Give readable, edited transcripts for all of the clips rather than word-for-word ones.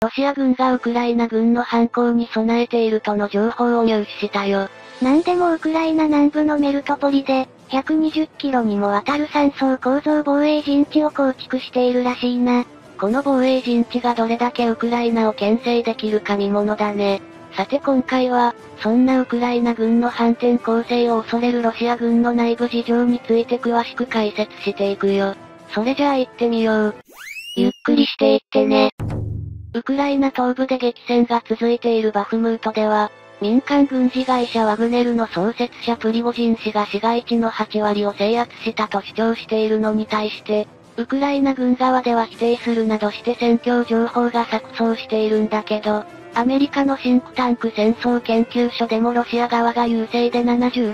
ロシア軍がウクライナ軍の反攻に備えているとの情報を入手したよ。 なんでもウクライナ南部のメルトポリで、120キロにもわたる3層構造防衛陣地を構築しているらしいな。 この防衛陣地がどれだけウクライナを牽制できるか見ものだね。さて今回は、そんなウクライナ軍の反転攻勢を恐れるロシア軍の内部事情について詳しく解説していくよ。それじゃあ行ってみよう。 ゆっくりしていってね。 ウクライナ東部で激戦が続いているバフムートでは、民間軍事会社ワグネルの創設者プリゴジン氏が市街地の8割を制圧したと主張しているのに対して、ウクライナ軍側では否定するなどして戦況情報が錯綜しているんだけど、アメリカのシンクタンク戦争研究所でもロシア側が優勢で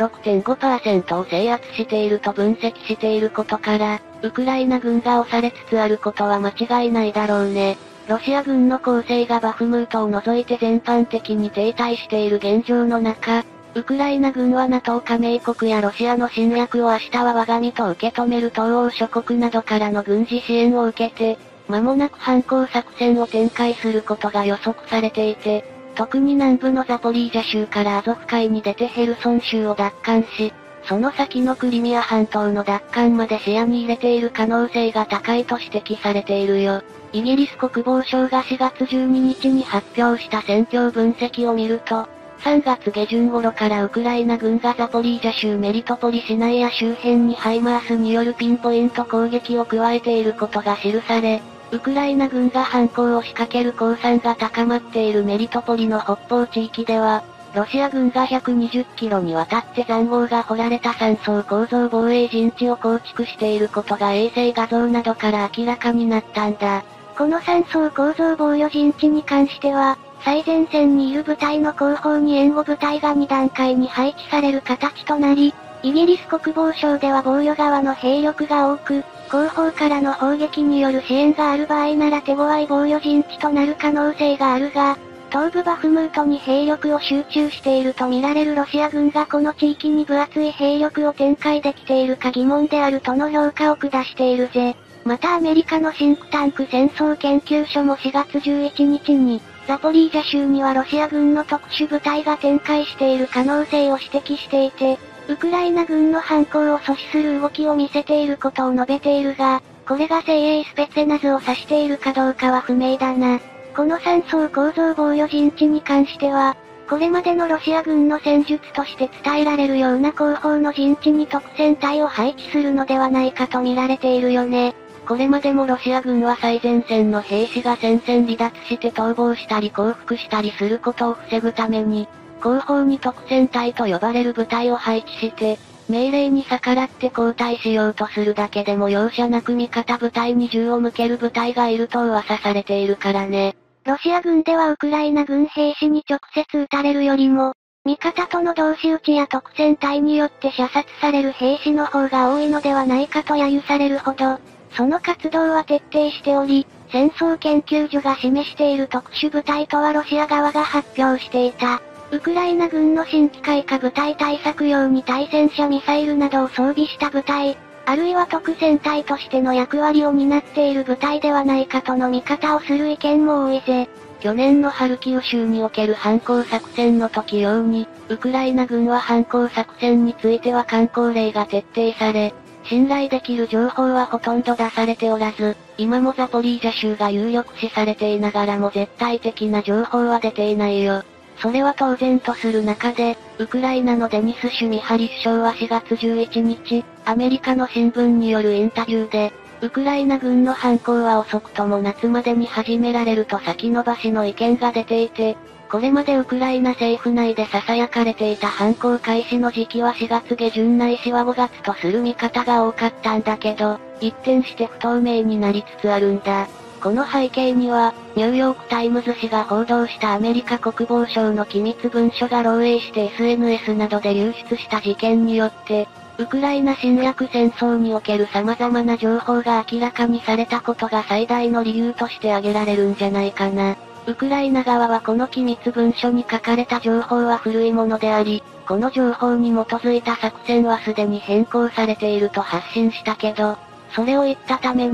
76.5% を制圧していると分析していることから、ウクライナ軍が押されつつあることは間違いないだろうね。ロシア軍の攻勢がバフムートを除いて全般的に停滞している現状の中、ウクライナ軍は NATO 加盟国やロシアの侵略を明日は我が身と受け止める東欧諸国などからの軍事支援を受けて、間もなく反攻作戦を展開することが予測されていて、特に南部のザポリージャ州からアゾフ海に出てヘルソン州を奪還し、その先のクリミア半島の奪還まで視野に入れている可能性が高いと指摘されているよ。イギリス国防省が4月12日に発表した戦況分析を見ると、3月下旬頃からウクライナ軍がザポリージャ州メリトポリ市内や周辺にハイマースによるピンポイント攻撃を加えていることが記され、ウクライナ軍が反攻を仕掛ける公算が高まっているメリトポリの北方地域では、ロシア軍が120キロにわたって塹壕が掘られた3層構造防衛陣地を構築していることが衛星画像などから明らかになったんだ。 この3層構造防御陣地に関しては、最前線にいる部隊の後方に援護部隊が2段階に配置される形となり、イギリス国防省では防御側の兵力が多く、後方からの砲撃による支援がある場合なら手強い防御陣地となる可能性があるが、東部バフムートに兵力を集中していると見られるロシア軍がこの地域に分厚い兵力を展開できているか疑問であるとの評価を下しているぜ。またアメリカのシンクタンク戦争研究所も4月11日に、ザポリージャ州にはロシア軍の特殊部隊が展開している可能性を指摘していて、ウクライナ軍の反攻を阻止する動きを見せていることを述べているが、これが精鋭スペツェナズを指しているかどうかは不明だな。この3層構造防御陣地に関しては、これまでのロシア軍の戦術として伝えられるような後方の陣地に特戦隊を配置するのではないかと見られているよね。 これまでもロシア軍は最前線の兵士が戦線離脱して逃亡したり降伏したりすることを防ぐために、後方に特戦隊と呼ばれる部隊を配置して、命令に逆らって後退しようとするだけでも容赦なく味方部隊に銃を向ける部隊がいると噂されているからね。 ロシア軍ではウクライナ軍兵士に直接撃たれるよりも、味方との同士討ちや特戦隊によって射殺される兵士の方が多いのではないかと揶揄されるほど、その活動は徹底しており、戦争研究所が示している特殊部隊とはロシア側が発表していた。ウクライナ軍の新機械化部隊対策用に対戦車ミサイルなどを装備した部隊、あるいは特戦隊としての役割を担っている部隊ではないかとの見方をする意見も多いぜ。 去年のハルキウ州における反攻作戦の時ように、ウクライナ軍は反攻作戦については慣行令が徹底され、信頼できる情報はほとんど出されておらず、今もザポリージャ州が有力視されていながらも絶対的な情報は出ていないよ。それは当然とする中で、ウクライナのデニス・シュミハリ首相は4月11日、アメリカの新聞によるインタビューで、ウクライナ軍の反攻は遅くとも夏までに始められると先延ばしの意見が出ていて、これまでウクライナ政府内で囁かれていた反攻開始の時期は4月下旬ないしは5月とする見方が多かったんだけど、一転して不透明になりつつあるんだ。この背景には、ニューヨークタイムズ紙が報道したアメリカ国防省の機密文書が漏洩して SNS などで流出した事件によって、ウクライナ侵略戦争における様々な情報が明らかにされたことが最大の理由として挙げられるんじゃないかな。ウクライナ側はこの機密文書に書かれた情報は古いものであり、この情報に基づいた作戦はすでに変更されていると発信したけど、それを言ったために、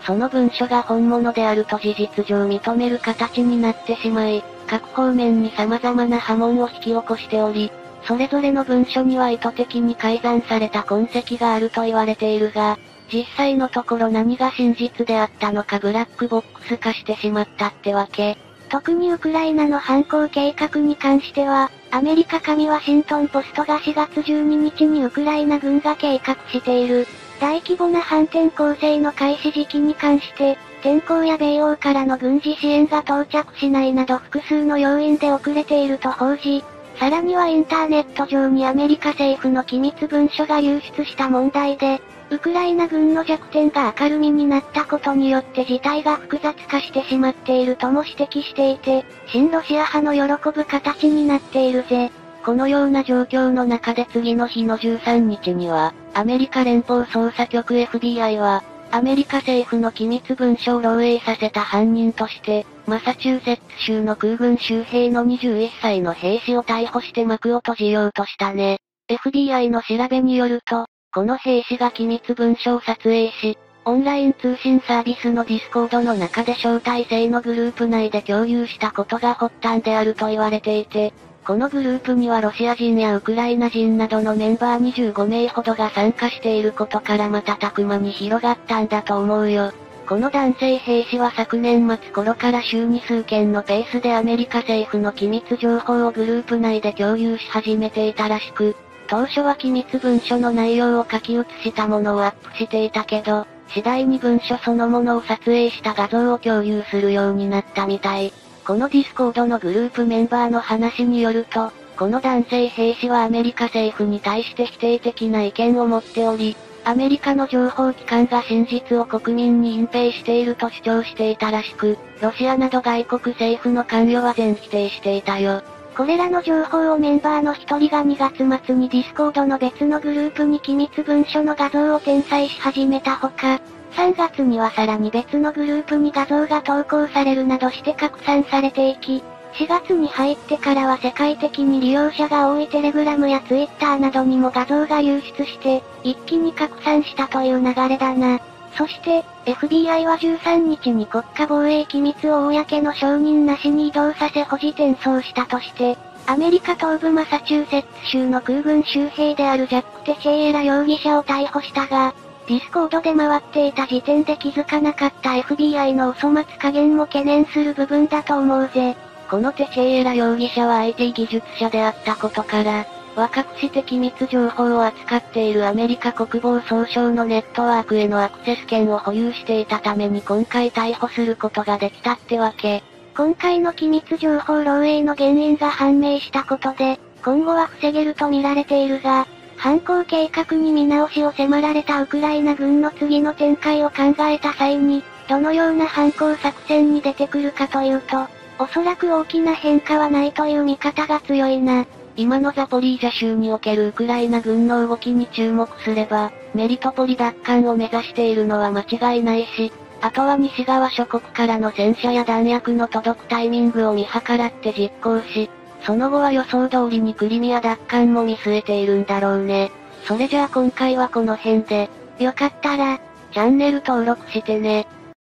その文書が本物であると事実上認める形になってしまい、各方面に様々な波紋を引き起こしており、それぞれの文書には意図的に改ざんされた痕跡があると言われているが、実際のところ何が真実であったのかブラックボックス化してしまったってわけ。 特にウクライナの反攻計画に関しては、アメリカ紙ワシントンポストが4月12日にウクライナ軍が計画している、大規模な反転攻勢の開始時期に関して、天候や米欧からの軍事支援が到着しないなど複数の要因で遅れていると報じ、さらにはインターネット上にアメリカ政府の機密文書が流出した問題で、ウクライナ軍の弱点が明るみになったことによって事態が複雑化してしまっているとも指摘していて、親ロシア派の喜ぶ形になっているぜ。 このような状況の中で次の日の13日には、アメリカ連邦捜査局 FBI は、アメリカ政府の機密文書を漏洩させた犯人として、マサチューセッツ州の空軍州兵の21歳の兵士を逮捕して幕を閉じようとしたね。FBI の調べによると、この兵士が機密文書を撮影し、オンライン通信サービスのディスコードの中で招待制のグループ内で共有したことが発端であると言われていて、このグループにはロシア人やウクライナ人などのメンバー25名ほどが参加していることから瞬く間に広がったんだと思うよ。この男性兵士は昨年末頃から週に数件のペースでアメリカ政府の機密情報をグループ内で共有し始めていたらしく、当初は機密文書の内容を書き写したものをアップしていたけど、次第に文書そのものを撮影した画像を共有するようになったみたい。このディスコードのグループメンバーの話によると、この男性兵士はアメリカ政府に対して否定的な意見を持っており、アメリカの情報機関が真実を国民に隠蔽していると主張していたらしく、ロシアなど外国政府の関与は全否定していたよ。 これらの情報をメンバーの一人が2月末にディスコードの別のグループに機密文書の画像を転載し始めたほか、3月にはさらに別のグループに画像が投稿されるなどして拡散されていき、4月に入ってからは世界的に利用者が多いテレグラムやツイッターなどにも画像が流出して、一気に拡散したという流れだな。そして、FBI は13日に国家防衛機密を公の承認なしに移動させ保持転送したとして、アメリカ東部マサチューセッツ州の空軍州兵であるジャック・テチェイエラ容疑者を逮捕したが、ディスコードで回っていた時点で気づかなかった FBI のお粗末加減も懸念する部分だと思うぜ。 このテチェイエラ容疑者は IT 技術者であったことから、若くして機密情報を扱っているアメリカ国防総省のネットワークへのアクセス権を保有していたために今回逮捕することができたってわけ。 今回の機密情報漏洩の原因が判明したことで、今後は防げると見られているが、反攻計画に見直しを迫られたウクライナ軍の次の展開を考えた際に、どのような反攻作戦に出てくるかというと、おそらく大きな変化はないという見方が強いな。 今のザポリージャ州におけるウクライナ軍の動きに注目すれば、メリトポリ奪還を目指しているのは間違いないし、あとは西側諸国からの戦車や弾薬の届くタイミングを見計らって実行し、その後は予想通りにクリミア奪還も見据えているんだろうね。それじゃあ今回はこの辺で、 よかったら、 チャンネル登録してね。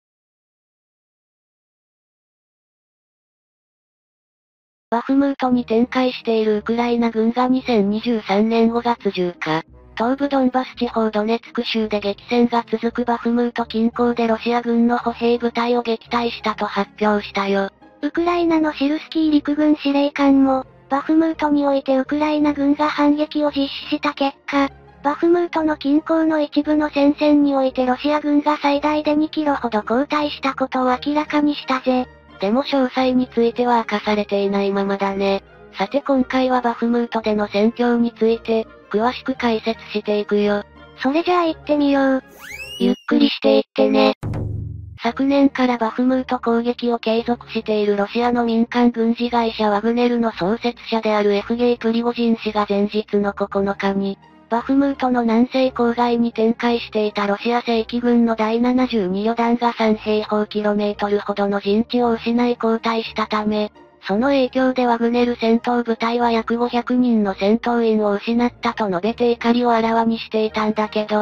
バフムートに展開しているウクライナ軍が2023年5月10日、東部ドンバス地方ドネツク州で激戦が続くバフムート近郊でロシア軍の歩兵部隊を撃退したと発表したよ。 ウクライナのシルスキー陸軍司令官も、バフムートにおいてウクライナ軍が反撃を実施した結果、バフムートの近郊の一部の戦線においてロシア軍が最大で2キロほど後退したことを明らかにしたぜ。 でも詳細については明かされていないままだね。さて今回はバフムートでの戦況について、詳しく解説していくよ。 それじゃあ行ってみよう。 ゆっくりしていってね。昨年からバフムート攻撃を継続しているロシアの民間軍事会社ワグネルの創設者であるエフゲイ・プリゴジン氏が前日の9日に、バフムートの南西郊外に展開していたロシア正規軍の第72旅団が3平方キロメートルほどの陣地を失い後退したため、その影響でワグネル戦闘部隊は約500人の戦闘員を失ったと述べて怒りをあらわにしていたんだけど、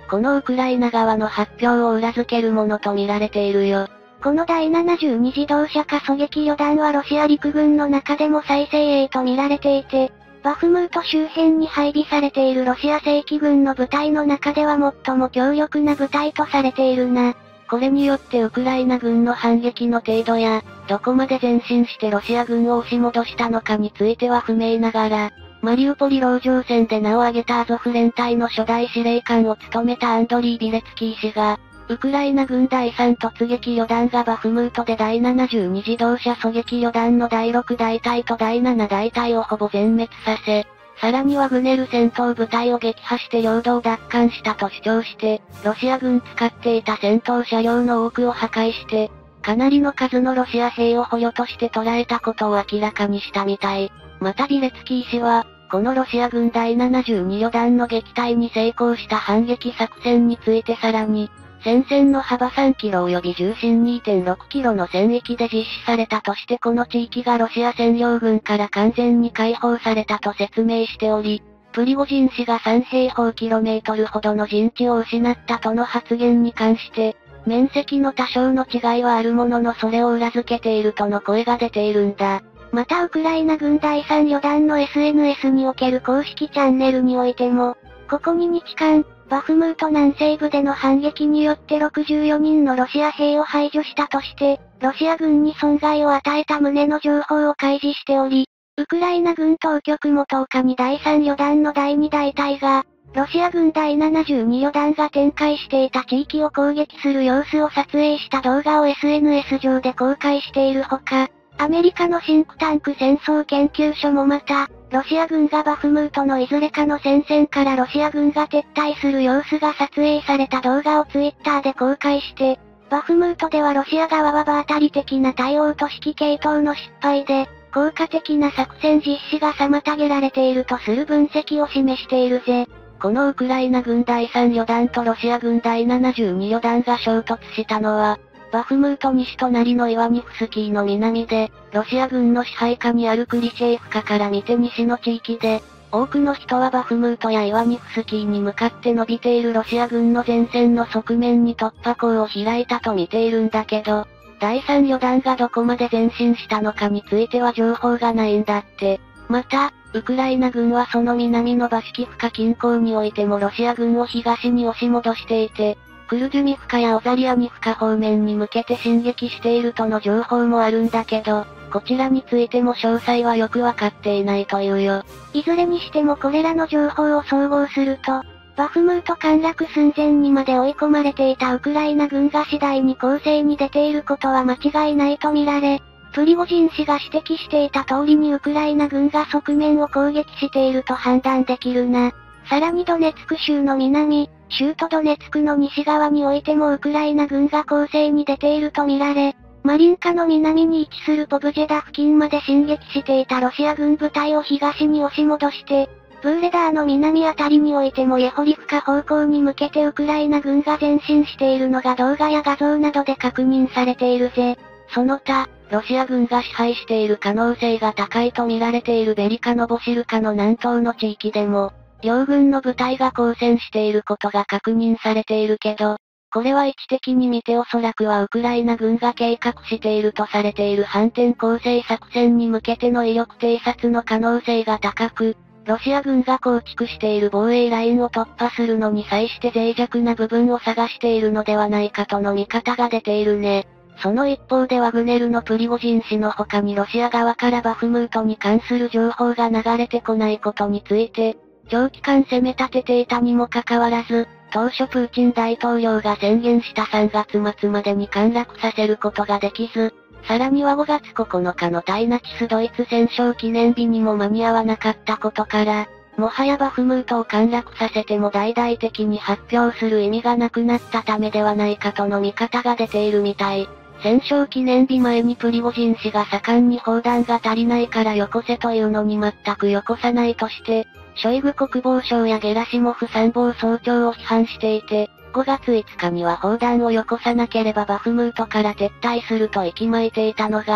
このウクライナ側の発表を裏付けるものと見られているよ。 この第72自動車化狙撃旅団はロシア陸軍の中でも最精鋭と見られていて、バフムート周辺に配備されているロシア正規軍の部隊の中では最も強力な部隊とされているな。 これによってウクライナ軍の反撃の程度や、どこまで前進してロシア軍を押し戻したのかについては不明ながら、マリウポリ籠城戦で名を挙げたアゾフ連隊の初代司令官を務めたアンドリー・ビレツキー氏が、ウクライナ軍第3突撃旅団がバフムートで第72自動車狙撃旅団の第6大隊と第7大隊をほぼ全滅させ、さらにワグネル戦闘部隊を撃破して領土を奪還したと主張して、ロシア軍使っていた戦闘車両の多くを破壊して、かなりの数のロシア兵を捕虜として捕らえたことを明らかにしたみたい。またビレツキー氏は、このロシア軍第72旅団の撃退に成功した反撃作戦についてさらに、戦線の幅3キロ及び重心 2.6 キロの戦域で実施されたとしてこの地域がロシア占領軍から完全に解放されたと説明しており、プリゴジン氏が3平方キロメートルほどの陣地を失ったとの発言に関して、面積の多少の違いはあるもののそれを裏付けているとの声が出ているんだ。 またウクライナ軍第3旅団の SNS における公式チャンネルにおいても、ここ2日間、バフムート南西部での反撃によって64人のロシア兵を排除したとして、ロシア軍に損害を与えた旨の情報を開示しており、ウクライナ軍当局も10日に第3旅団の第2大隊が、ロシア軍第72旅団が展開していた地域を攻撃する様子を撮影した動画を SNS 上で公開しているほか、アメリカのシンクタンク戦争研究所もまた、ロシア軍がバフムートのいずれかの戦線からロシア軍が撤退する様子が撮影された動画をツイッターで公開して、バフムートではロシア側は場当たり的な対応と指揮系統の失敗で、効果的な作戦実施が妨げられているとする分析を示しているぜ。 このウクライナ軍第3旅団とロシア軍第72旅団が衝突したのは、バフムート西隣のイワニフスキーの南で、ロシア軍の支配下にあるクリシェーフカから見て西の地域で、多くの人はバフムートやイワニフスキーに向かって伸びているロシア軍の前線の側面に突破口を開いたと見ているんだけど、第3旅団がどこまで前進したのかについては情報がないんだって。また、ウクライナ軍はその南のバシキフカ近郊においてもロシア軍を東に押し戻していて、クルジュミフカやオザリアニフカ方面に向けて進撃しているとの情報もあるんだけど、こちらについても詳細はよくわかっていないというよ。 いずれにしてもこれらの情報を総合すると、バフムート陥落寸前にまで追い込まれていたウクライナ軍が次第に攻勢に出ていることは間違いないと見られ、プリゴジン氏が指摘していた通りにウクライナ軍が側面を攻撃していると判断できるな。さらにドネツク州の南、州都ドネツクの西側においてもウクライナ軍が攻勢に出ていると見られ、マリンカの南に位置するポブジェダ付近まで進撃していたロシア軍部隊を東に押し戻して、ブーレダーの南あたりにおいてもイェホリフカ方向に向けてウクライナ軍が前進しているのが動画や画像などで確認されているぜ。 その他、ロシア軍が支配している可能性が高いと見られているベリカノボシルカの南東の地域でも、両軍の部隊が交戦していることが確認されているけど、これは位置的に見ておそらくはウクライナ軍が計画しているとされている反転攻勢作戦に向けての威力偵察の可能性が高く、ロシア軍が構築している防衛ラインを突破するのに際して脆弱な部分を探しているのではないかとの見方が出ているね。その一方でワグネルのプリゴジン氏の他にロシア側からバフムートに関する情報が流れてこないことについて、長期間攻め立てていたにもかかわらず、当初プーチン大統領が宣言した3月末までに陥落させることができず、さらには5月9日の対ナチスドイツ戦勝記念日にも間に合わなかったことから、もはやバフムートを陥落させても大々的に発表する意味がなくなったためではないかとの見方が出ているみたい。戦勝記念日前にプリゴジン氏が盛んに砲弾が足りないからよこせというのに全くよこさないとして、ショイグ国防相やゲラシモフ参謀総長を批判していて、5月5日には砲弾をよこさなければバフムートから撤退すると息巻いていたのが、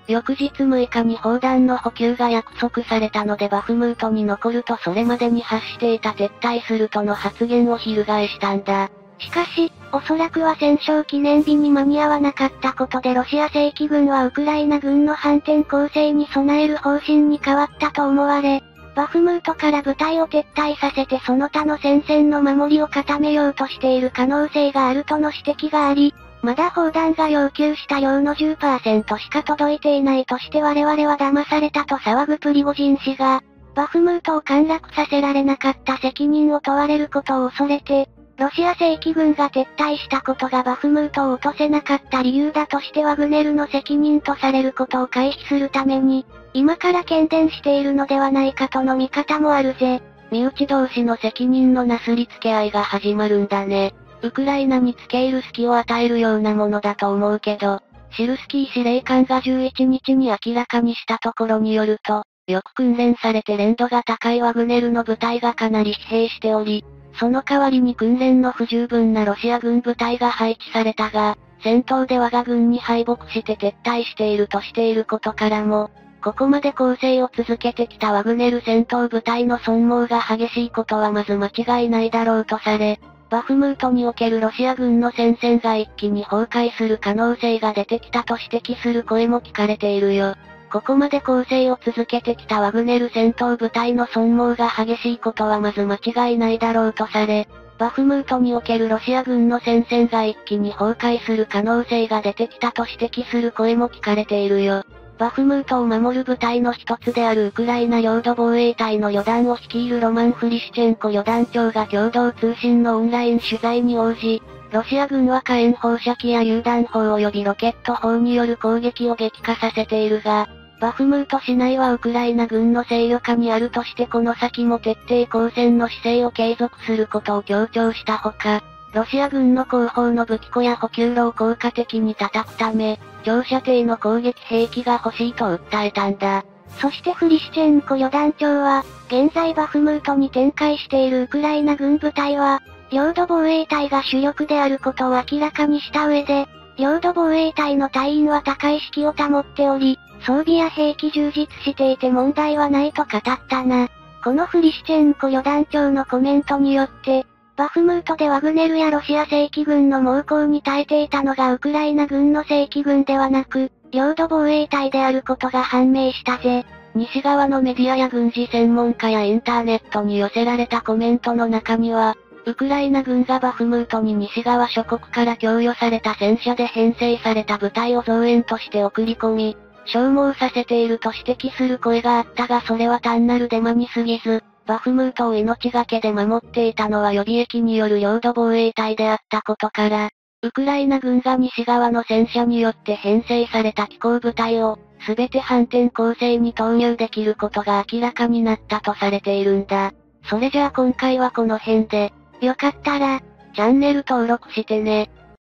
翌日6日に砲弾の補給が約束されたのでバフムートに残るとそれまでに発していた撤退するとの発言を翻したんだ。 しかし、おそらくは戦勝記念日に間に合わなかったことでロシア正規軍はウクライナ軍の反転攻勢に備える方針に変わったと思われ、バフムートから部隊を撤退させてその他の戦線の守りを固めようとしている可能性があるとの指摘があり、まだ砲弾が要求した量の 10% しか届いていないとして我々は騙されたと騒ぐプリゴジン氏が、バフムートを陥落させられなかった責任を問われることを恐れて、ロシア正規軍が撤退したことがバフムートを落とせなかった理由だとしてワグネルの責任とされることを回避するために、今から喧伝しているのではないかとの見方もあるぜ。 身内同士の責任のなすりつけ合いが始まるんだね。ウクライナに付け入る隙を与えるようなものだと思うけど、シルスキー司令官が11日に明らかにしたところによると、よく訓練されて練度が高いワグネルの部隊がかなり疲弊しており、その代わりに訓練の不十分なロシア軍部隊が配置されたが、戦闘で我が軍に敗北して撤退しているとしていることからも、ここまで攻勢を続けてきたワグネル戦闘部隊の損耗が激しいことはまず間違いないだろうとされ、バフムートにおけるロシア軍の戦線が一気に崩壊する可能性が出てきたと指摘する声も聞かれているよ。ここまで攻勢を続けてきたワグネル戦闘部隊の損耗が激しいことはまず間違いないだろうとされ、バフムートにおけるロシア軍の戦線が一気に崩壊する可能性が出てきたと指摘する声も聞かれているよ。バフムートを守る部隊の一つであるウクライナ領土防衛隊の旅団を率いるロマン・フリシチェンコ旅団長が共同通信のオンライン取材に応じ、ロシア軍は火炎放射器や榴弾砲及びロケット砲による攻撃を激化させているが、バフムート市内はウクライナ軍の制御下にあるとしてこの先も徹底抗戦の姿勢を継続することを強調したほか、ロシア軍の後方の武器庫や補給路を効果的に叩くため、長射程の攻撃兵器が欲しいと訴えたんだ。 そしてフリシチェンコ旅団長は、現在バフムートに展開しているウクライナ軍部隊は、領土防衛隊が主力であることを明らかにした上で、領土防衛隊の隊員は高い士気を保っており、装備や兵器充実していて問題はないと語ったな。このフリシチェンコ旅団長のコメントによって、バフムートでワグネルやロシア正規軍の猛攻に耐えていたのがウクライナ軍の正規軍ではなく、領土防衛隊であることが判明したぜ。 西側のメディアや軍事専門家やインターネットに寄せられたコメントの中には、ウクライナ軍がバフムートに西側諸国から供与された戦車で編成された部隊を増援として送り込み、消耗させていると指摘する声があったがそれは単なるデマに過ぎず、バフムートを命がけで守っていたのは予備役による領土防衛隊であったことから、ウクライナ軍が西側の戦車によって編成された機甲部隊を、すべて反転攻勢に投入できることが明らかになったとされているんだ。それじゃあ今回はこの辺で、 よかったら、 チャンネル登録してね。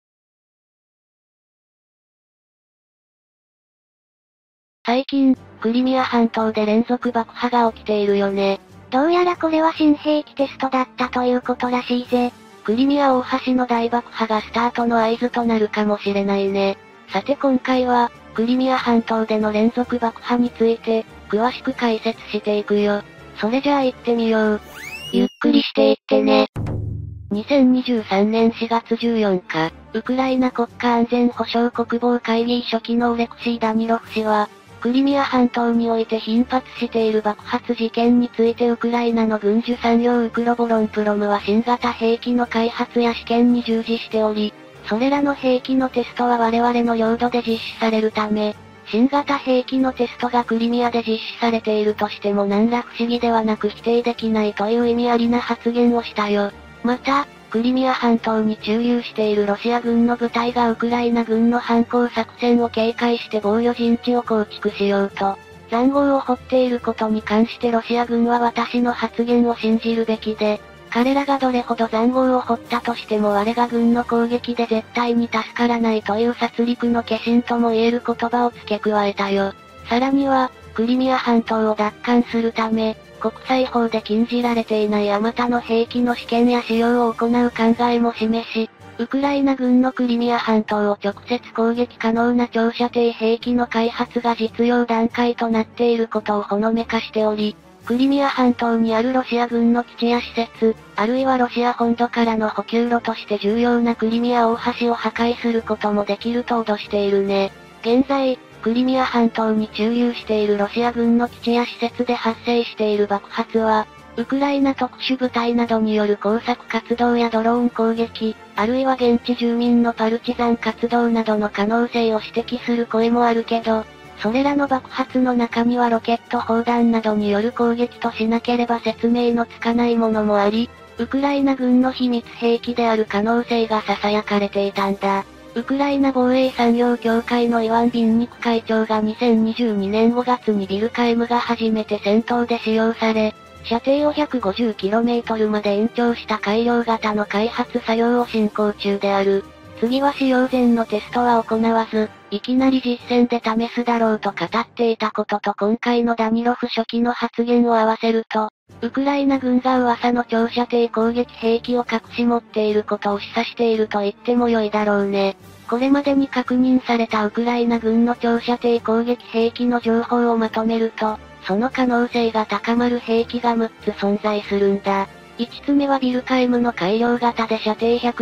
最近、クリミア半島で連続爆破が起きているよね。 どうやらこれは新兵器テストだったということらしいぜ。 クリミア大橋の大爆破がスタートの合図となるかもしれないね。さて今回は、クリミア半島での連続爆破について、詳しく解説していくよ。それじゃあ行ってみよう。 ゆっくりしていってね。 2023年4月14日、ウクライナ国家安全保障国防会議書記のオレクシー・ダニロフ氏は、クリミア半島において頻発している爆発事件についてウクライナの軍需産業ウクロボロンプロムは新型兵器の開発や試験に従事しており、それらの兵器のテストは我々の領土で実施されるため、新型兵器のテストがクリミアで実施されているとしても何ら不思議ではなく否定できないという意味ありな発言をしたよ。また、クリミア半島に駐留しているロシア軍の部隊がウクライナ軍の反攻作戦を警戒して防御陣地を構築しようと、塹壕を掘っていることに関してロシア軍は私の発言を信じるべきで、彼らがどれほど塹壕を掘ったとしても我が軍の攻撃で絶対に助からないという殺戮の化身とも言える言葉を付け加えたよ。さらには、クリミア半島を奪還するため、国際法で禁じられていないあまたの兵器の試験や使用を行う考えも示し、 ウクライナ軍のクリミア半島を直接攻撃可能な長射程兵器の開発が実用段階となっていることをほのめかしており、クリミア半島にあるロシア軍の基地や施設、あるいはロシア本土からの補給路として重要なクリミア大橋を破壊することもできると脅しているね。現在、クリミア半島に駐留しているロシア軍の基地や施設で発生している爆発は、ウクライナ特殊部隊などによる工作活動やドローン攻撃、あるいは現地住民のパルチザン活動などの可能性を指摘する声もあるけど、それらの爆発の中にはロケット砲弾などによる攻撃としなければ説明のつかないものもあり、ウクライナ軍の秘密兵器である可能性が囁かれていたんだ。ウクライナ防衛産業協会のイワン・ビンニク会長が2022年5月にビルカイムが初めて戦闘で使用され、射程を 150km まで延長した改良型の開発作業を進行中である。次は使用前のテストは行わず、いきなり実戦で試すだろうと語っていたことと今回のダニロフ書記の発言を合わせると、ウクライナ軍が噂の長射程攻撃兵器を隠し持っていることを示唆していると言っても良いだろうね。これまでに確認されたウクライナ軍の長射程攻撃兵器の情報をまとめると、その可能性が高まる兵器が6つ存在するんだ。5つ目はビルカイムの改良型で射程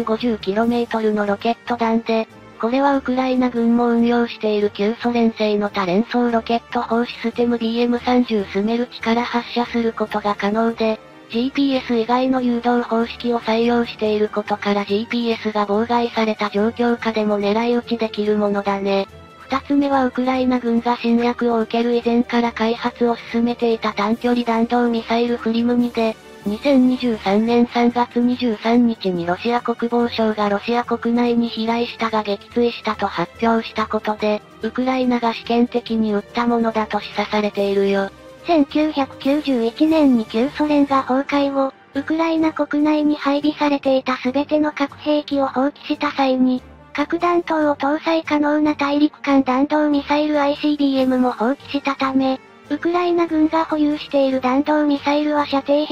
150km のロケット弾で、これはウクライナ軍も運用している旧ソ連製の多連装ロケット砲システム BM30 スメルチから発射することが可能で、GPS 以外の誘導方式を採用していることから GPS が妨害された状況下でも狙い撃ちできるものだね。2つ目はウクライナ軍が侵略を受ける以前から開発を進めていた短距離弾道ミサイルフリム2で、2023年3月23日にロシア国防省がロシア国内に飛来したが撃墜したと発表したことで、ウクライナが試験的に撃ったものだと示唆されているよ。 1991年に旧ソ連が崩壊後、ウクライナ国内に配備されていた全ての核兵器を放棄した際に、核弾頭を搭載可能な大陸間弾道ミサイル ICBM も放棄したため、ウクライナ軍が保有している弾道ミサイルは射程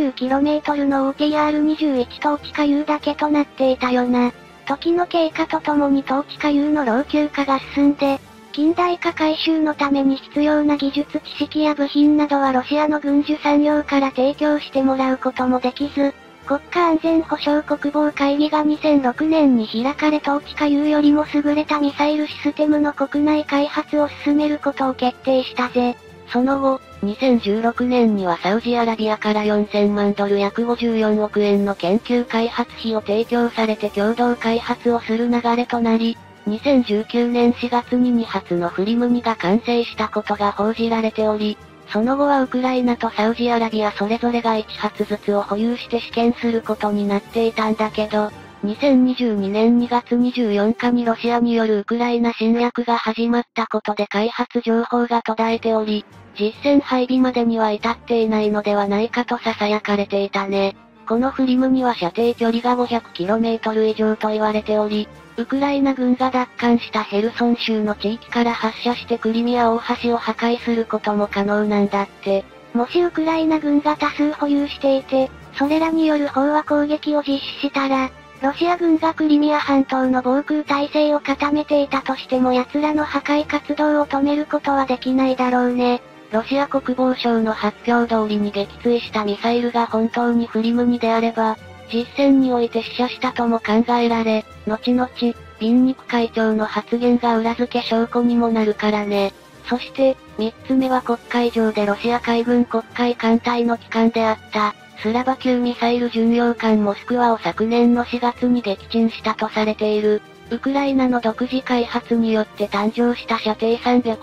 120km の OTR-21 統地下 U だけとなっていたよな。時の経過とともに統地下 U の老朽化が進んで、近代化改修のために必要な技術知識や部品などはロシアの軍需産業から提供してもらうこともできず、国家安全保障国防会議が2006年に開かれ統地下 U よりも優れたミサイルシステムの国内開発を進めることを決定したぜ。 その後、2016年にはサウジアラビアから4000万ドル約54億円の研究開発費を提供されて共同開発をする流れとなり、2019年4月に2発のフリム2が完成したことが報じられており、その後はウクライナとサウジアラビアそれぞれが1発ずつを保有して試験することになっていたんだけど、2022年2月24日にロシアによるウクライナ侵略が始まったことで開発情報が途絶えており、実戦配備までには至っていないのではないかと囁かれていたね。このフリムには射程距離が 500km 以上と言われており、ウクライナ軍が奪還したヘルソン州の地域から発射してクリミア大橋を破壊することも可能なんだって。 もしウクライナ軍が多数保有していて、それらによる飽和攻撃を実施したら、ロシア軍がクリミア半島の防空体制を固めていたとしても奴らの破壊活動を止めることはできないだろうね。 ロシア国防省の発表通りに撃墜したミサイルが本当にフリム2であれば、実戦において死者したとも考えられ、後々、ビンニク会長の発言が裏付け証拠にもなるからね。そして、3つ目は黒海上でロシア海軍黒海艦隊の旗艦であった、スラバ級ミサイル巡洋艦モスクワを昨年の4月に撃沈したとされている、ウクライナの独自開発によって誕生した射程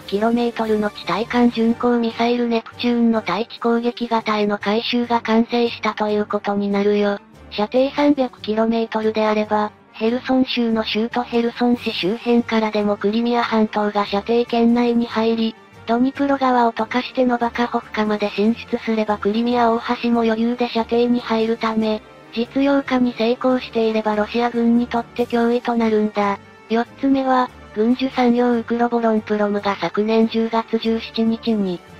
300km の地対艦巡航ミサイルネプチューンの対地攻撃型への改修が完成したということになるよ。射程 300km であれば、ヘルソン州の州都ヘルソン市周辺からでもクリミア半島が射程圏内に入り、ドニプロ川を溶かしてノバカホフカまで進出すればクリミア大橋も余裕で射程に入るため、実用化に成功していればロシア軍にとって脅威となるんだ。4つ目は、軍需産業ウクロボロンプロムが昨年10月17日に、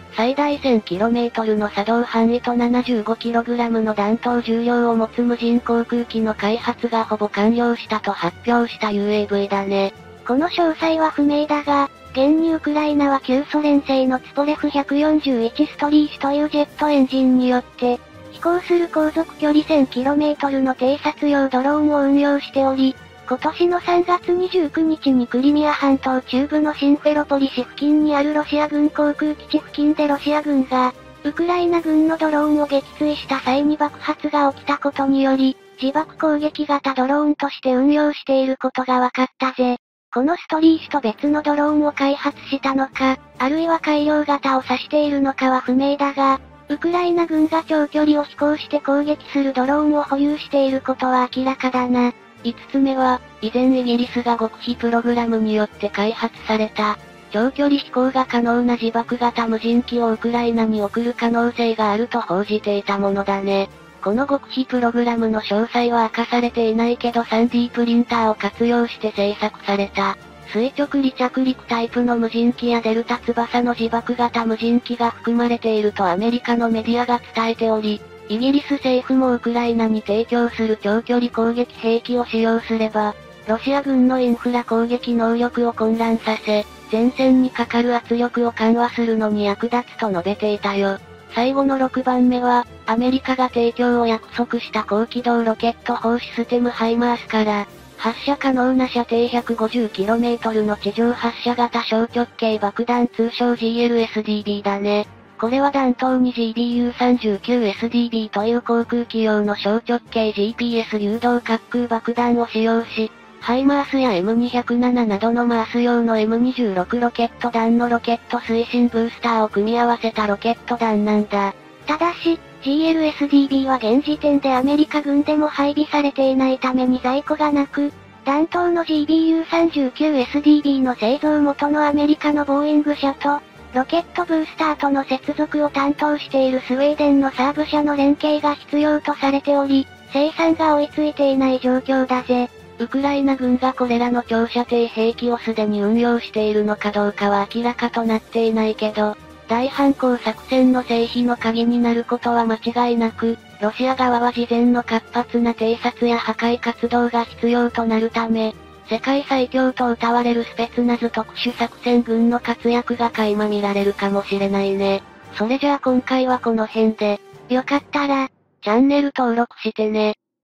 最大 1000km の作動範囲と 75kg の弾頭重量を持つ無人航空機の開発がほぼ完了したと発表した UAV だね。 この詳細は不明だが、現にウクライナは旧ソ連製のツポレフ141ストリーシというジェットエンジンによって、飛行する航続距離 1000km の偵察用ドローンを運用しており、今年の3月29日にクリミア半島中部のシンフェロポリ市付近にあるロシア軍航空基地付近でロシア軍が、ウクライナ軍のドローンを撃墜した際に爆発が起きたことにより、自爆攻撃型ドローンとして運用していることが分かったぜ。このストリーシと別のドローンを開発したのか、あるいは改良型を指しているのかは不明だが、ウクライナ軍が長距離を飛行して攻撃するドローンを保有していることは明らかだな。 5つ目は、以前イギリスが極秘プログラムによって開発された、長距離飛行が可能な自爆型無人機をウクライナに送る可能性があると報じていたものだね。この極秘プログラムの詳細は明かされていないけど 3D プリンターを活用して製作された。垂直離着陸タイプの無人機やデルタ翼の自爆型無人機が含まれているとアメリカのメディアが伝えており、イギリス政府もウクライナに提供する長距離攻撃兵器を使用すれば、ロシア軍のインフラ攻撃能力を混乱させ、前線にかかる圧力を緩和するのに役立つと述べていたよ。最後の6番目は、アメリカが提供を約束した高機動ロケット砲システムハイマースから、発射可能な射程 150km の地上発射型小直径爆弾通称 GLSDB だね。これは弾頭に GBU-39SDB という航空機用の小直径 GPS 誘導滑空爆弾を使用し、ハイマースや M207 などのマース用の M26 ロケット弾のロケット推進ブースターを組み合わせたロケット弾なんだ。 ただし、GLSDB は現時点でアメリカ軍でも配備されていないために在庫がなく、弾頭の GBU-39SDB の製造元のアメリカのボーイング社と、ロケットブースターとの接続を担当しているスウェーデンのサーブ社の連携が必要とされており、生産が追いついていない状況だぜ。 ウクライナ軍がこれらの長射程兵器をすでに運用しているのかどうかは明らかとなっていないけど、大反攻作戦の成否の鍵になることは間違いなく、ロシア側は事前の活発な偵察や破壊活動が必要となるため、世界最強と謳われるスペツナズ特殊作戦軍の活躍が垣間見られるかもしれないね。それじゃあ今回はこの辺で、 よかったら、 チャンネル登録してね。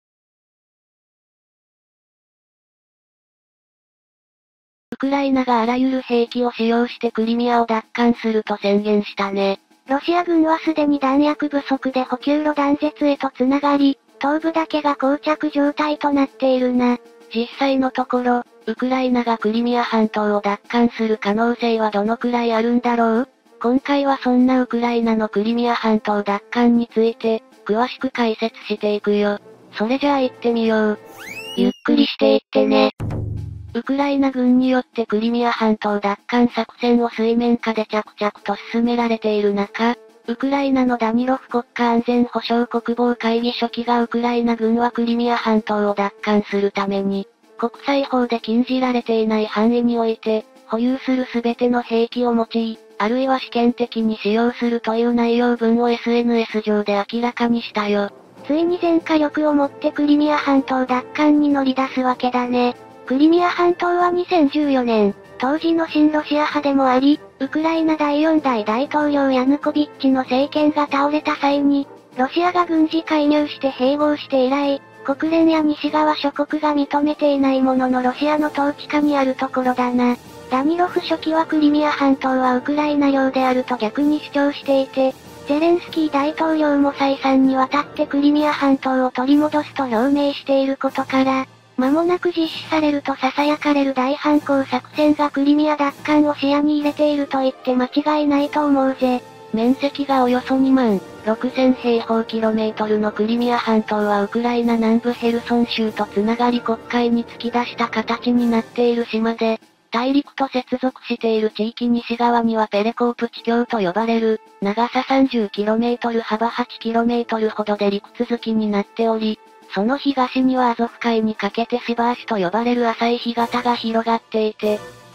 ウクライナがあらゆる兵器を使用してクリミアを奪還すると宣言したね。 ロシア軍はすでに弾薬不足で補給路断絶へと繋がり、東部だけが膠着状態となっているな。 実際のところ、ウクライナがクリミア半島を奪還する可能性はどのくらいあるんだろう？今回はそんなウクライナのクリミア半島奪還について、詳しく解説していくよ。それじゃあ行ってみよう。ゆっくりしていってね。ウクライナ軍によってクリミア半島奪還作戦を水面下で着々と進められている中、ウクライナのダニロフ国家安全保障国防会議書記がウクライナ軍はクリミア半島を奪還するために、国際法で禁じられていない範囲において、保有するすべての兵器を用い、あるいは試験的に使用するという内容文を SNS 上で明らかにしたよ。 ついに全火力をもってクリミア半島奪還に乗り出すわけだね。クリミア半島は2014年、当時の親ロシア派でもあり、ウクライナ第4代大統領ヤヌコビッチの政権が倒れた際に、ロシアが軍事介入して併合して以来、国連や西側諸国が認めていないもののロシアの統治下にあるところだな。ダニロフ書記はクリミア半島はウクライナ領であると逆に主張していて、ゼレンスキー大統領も再三にわたってクリミア半島を取り戻すと表明していることから、間もなく実施されると囁かれる大反攻作戦がクリミア奪還を視野に入れていると言って間違いないと思うぜ。 面積がおよそ2万6000平方キロメートルのクリミア半島はウクライナ南部ヘルソン州とつながり黒海に突き出した形になっている島で、大陸と接続している地域西側にはペレコープ地境と呼ばれる、長さ 30km 幅 8km ほどで陸続きになっており、その東にはアゾフ海にかけてシバーシと呼ばれる浅い干潟が広がっていて、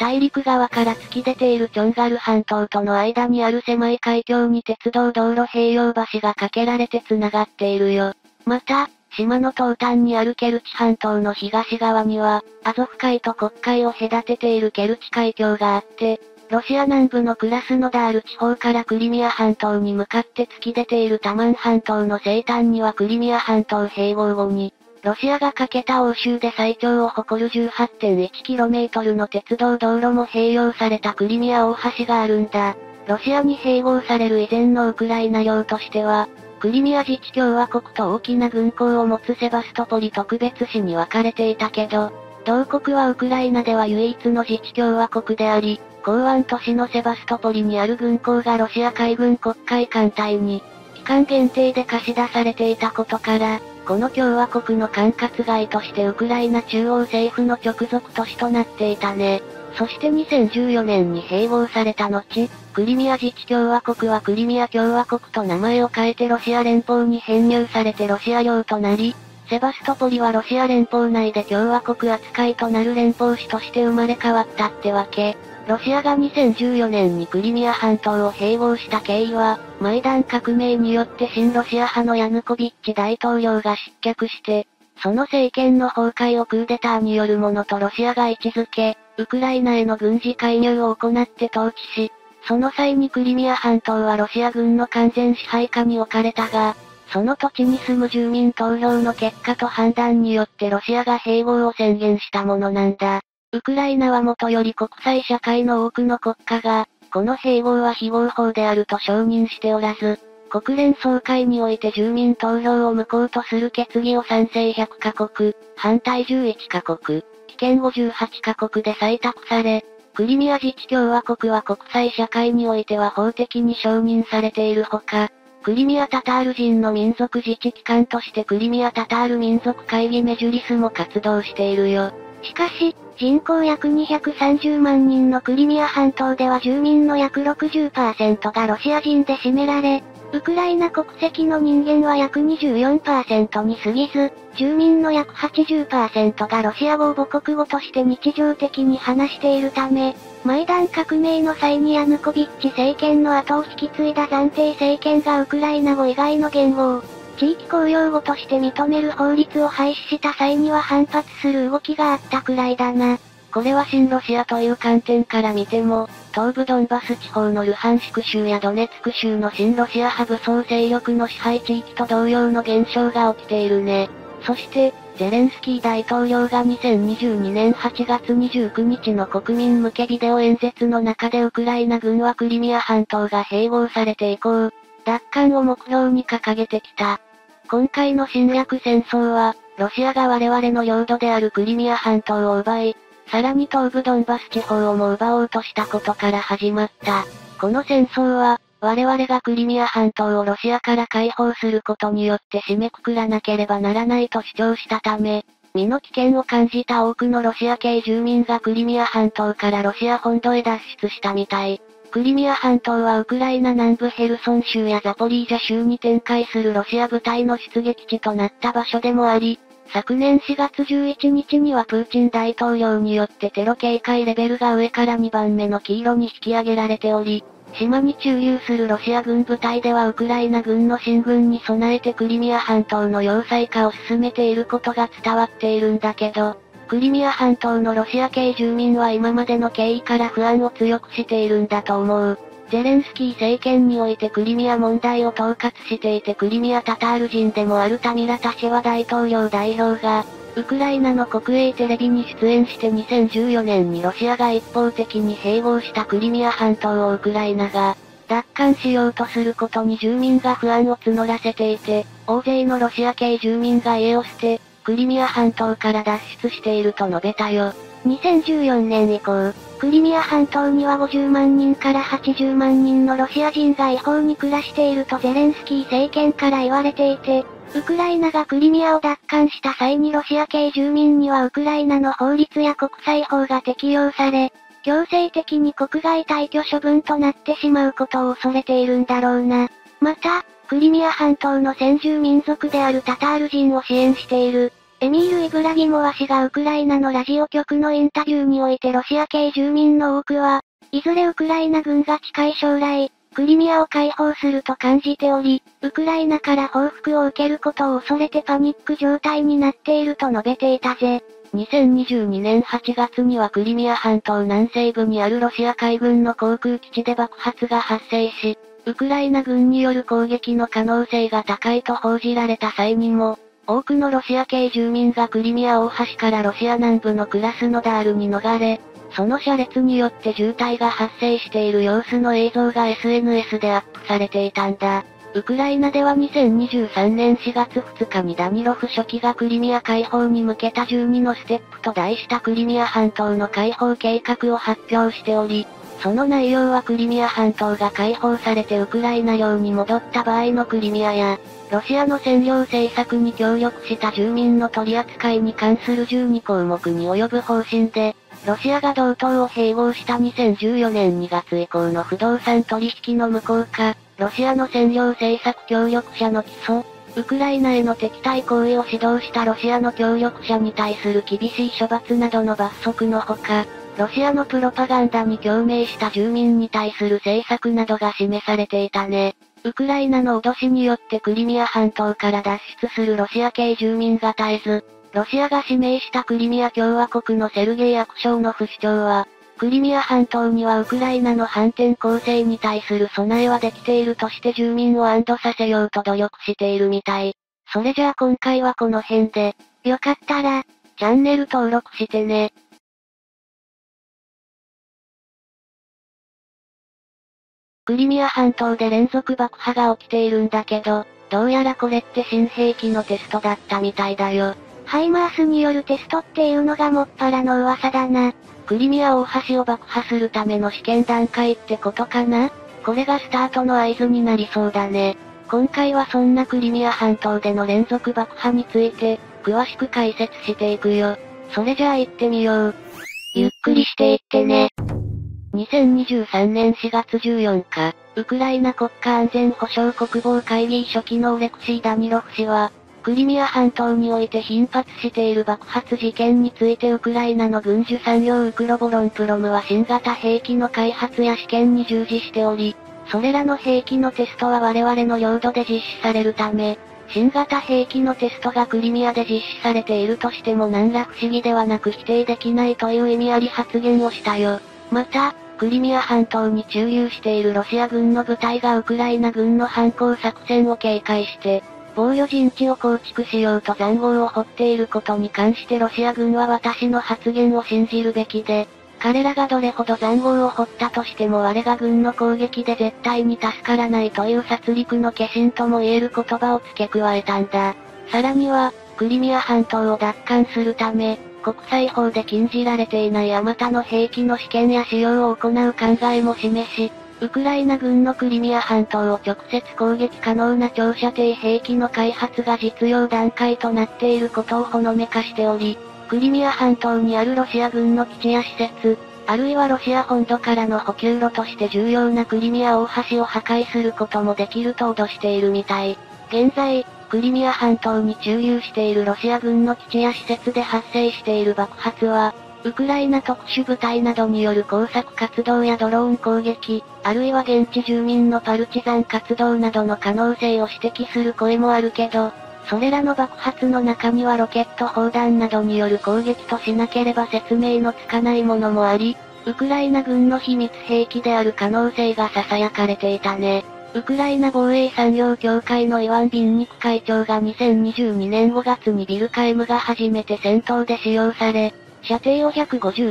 大陸側から突き出ているチョンガル半島との間にある狭い海峡に鉄道道路併用橋が架けられて繋がっているよ。また、島の東端にあるケルチ半島の東側には、アゾフ海と黒海を隔てているケルチ海峡があって、ロシア南部のクラスノダール地方からクリミア半島に向かって突き出ているタマン半島の西端にはクリミア半島併合後に、ロシアが架けた欧州で最長を誇る 18.1km の鉄道道路も併用されたクリミア大橋があるんだ。ロシアに併合される以前のウクライナ領としては、クリミア自治共和国と大きな軍港を持つセバストポリ特別市に分かれていたけど、同国はウクライナでは唯一の自治共和国であり、港湾都市のセバストポリにある軍港がロシア海軍黒海艦隊に、期間限定で貸し出されていたことから、この共和国の管轄外としてウクライナ中央政府の直属都市となっていたね。そして2014年に併合された後、クリミア自治共和国はクリミア共和国と名前を変えてロシア連邦に編入されてロシア領となり、セバストポリはロシア連邦内で共和国扱いとなる連邦市として生まれ変わったってわけ。ロシアが2014年にクリミア半島を併合した経緯は、マイダン革命によって親ロシア派のヤヌコビッチ大統領が失脚して、その政権の崩壊をクーデターによるものとロシアが位置づけ、ウクライナへの軍事介入を行って統治し、その際にクリミア半島はロシア軍の完全支配下に置かれたが、その土地に住む住民投票の結果と判断によってロシアが併合を宣言したものなんだ。ウクライナはもとより国際社会の多くの国家が、この併合は非合法であると承認しておらず、国連総会において住民投票を無効とする決議を賛成100カ国、反対11カ国、棄権58カ国で採択され、クリミア自治共和国は国際社会においては法的に承認されているほか、クリミアタタール人の民族自治機関としてクリミアタタール民族会議メジュリスも活動しているよ。 しかし、人口約230万人のクリミア半島では住民の約 60% がロシア人で占められ、ウクライナ国籍の人間は約 24% に過ぎず、住民の約 80% がロシア語を母国語として日常的に話しているため、マイダン革命の際にヤヌコビッチ政権の後を引き継いだ暫定政権がウクライナ語以外の言語を、地域公用語として認める法律を廃止した際には反発する動きがあったくらいだな。 これは親ロシアという観点から見ても、東部ドンバス地方のルハンシク州やドネツク州の親ロシア派武装勢力の支配地域と同様の現象が起きているね。そして、ゼレンスキー大統領が2022年8月29日の国民向けビデオ演説の中でウクライナ軍はクリミア半島が併合されて以降、奪還を目標に掲げてきた。今回の侵略戦争は、ロシアが我々の領土であるクリミア半島を奪い、さらに東部ドンバス地方をも奪おうとしたことから始まった。この戦争は、我々がクリミア半島をロシアから解放することによって締めくくらなければならないと主張したため、身の危険を感じた多くのロシア系住民がクリミア半島からロシア本土へ脱出したみたい。クリミア半島はウクライナ南部ヘルソン州やザポリージャ州に展開するロシア部隊の出撃地となった場所でもあり、昨年4月11日にはプーチン大統領によってテロ警戒レベルが上から2番目の黄色に引き上げられており、島に駐留するロシア軍部隊ではウクライナ軍の進軍に備えてクリミア半島の要塞化を進めていることが伝わっているんだけど、クリミア半島のロシア系住民は今までの経緯から不安を強くしているんだと思う。ゼレンスキー政権においてクリミア問題を統括していてクリミアタタール人でもあるタミラ・タシェワ大統領代表が、ウクライナの国営テレビに出演して2014年にロシアが一方的に併合したクリミア半島をウクライナが奪還しようとすることに住民が不安を募らせていて、大勢のロシア系住民が家を捨て、クリミア半島から脱出していると述べたよ。 2014年以降、クリミア半島には50万人から80万人のロシア人が違法に暮らしているとゼレンスキー政権から言われていて、ウクライナがクリミアを奪還した際にロシア系住民にはウクライナの法律や国際法が適用され、強制的に国外退去処分となってしまうことを恐れているんだろうな。また、クリミア半島の先住民族であるタタール人を支援している、 エミール・イブラギモワ氏がウクライナのラジオ局のインタビューにおいてロシア系住民の多くは、いずれウクライナ軍が近い将来、クリミアを解放すると感じており、ウクライナから報復を受けることを恐れてパニック状態になっていると述べていたぜ。 2022年8月にはクリミア半島南西部にあるロシア海軍の航空基地で爆発が発生し、ウクライナ軍による攻撃の可能性が高いと報じられた際にも、多くのロシア系住民がクリミア大橋からロシア南部のクラスノダールに逃れ、その車列によって渋滞が発生している様子の映像が SNS でアップされていたんだ。ウクライナでは2023年4月2日にダニロフ書記がクリミア解放に向けた12のステップと題したクリミア半島の解放計画を発表しており、その内容はクリミア半島が解放されてウクライナ領に戻った場合のクリミアや、ロシアの占領政策に協力した住民の取り扱いに関する12項目に及ぶ方針で、ロシアが同島を併合した2014年2月以降の不動産取引の無効化、ロシアの占領政策協力者の起訴、ウクライナへの敵対行為を指導したロシアの協力者に対する厳しい処罰などの罰則のほか、ロシアのプロパガンダに共鳴した住民に対する政策などが示されていたね。ウクライナの脅しによってクリミア半島から脱出するロシア系住民が絶えず、ロシアが指名したクリミア共和国のセルゲイ・アクショーノフ市長は、クリミア半島にはウクライナの反転攻勢に対する備えはできているとして住民を安堵させようと努力しているみたい。それじゃあ今回はこの辺で、 よかったら、 チャンネル登録してね。クリミア半島で連続爆破が起きているんだけど、どうやらこれって新兵器のテストだったみたいだよ。 ハイマースによるテストっていうのがもっぱらの噂だな。 クリミア大橋を爆破するための試験段階ってことかな？これがスタートの合図になりそうだね。今回はそんなクリミア半島での連続爆破について、詳しく解説していくよ。それじゃあ行ってみよう。 ゆっくりしていってね。 2023年4月14日、ウクライナ国家安全保障国防会議書記のオレクシー・ダニロフ氏は、クリミア半島において頻発している爆発事件についてウクライナの軍需産業ウクロボロンプロムは新型兵器の開発や試験に従事しており、それらの兵器のテストは我々の領土で実施されるため、新型兵器のテストがクリミアで実施されているとしても何ら不思議ではなく否定できないという意味あり発言をしたよ。また、クリミア半島に駐留しているロシア軍の部隊がウクライナ軍の反攻作戦を警戒して、防御陣地を構築しようと塹壕を掘っていることに関してロシア軍は私の発言を信じるべきで、彼らがどれほど塹壕を掘ったとしても我が軍の攻撃で絶対に助からないという殺戮の化身とも言える言葉を付け加えたんだ。さらには、クリミア半島を奪還するため、国際法で禁じられていないあまたの兵器の試験や使用を行う考えも示し、ウクライナ軍のクリミア半島を直接攻撃可能な長射程兵器の開発が実用段階となっていることをほのめかしており、クリミア半島にあるロシア軍の基地や施設、あるいはロシア本土からの補給路として重要なクリミア大橋を破壊することもできると脅しているみたい。現在、クリミア半島に駐留しているロシア軍の基地や施設で発生している爆発は、ウクライナ特殊部隊などによる工作活動やドローン攻撃、あるいは現地住民のパルチザン活動などの可能性を指摘する声もあるけど、それらの爆発の中にはロケット砲弾などによる攻撃としなければ説明のつかないものもあり、ウクライナ軍の秘密兵器である可能性が囁かれていたね。ウクライナ防衛産業協会のイワン・ビンニク会長が2022年5月にビルカエムが初めて戦闘で使用され、射程を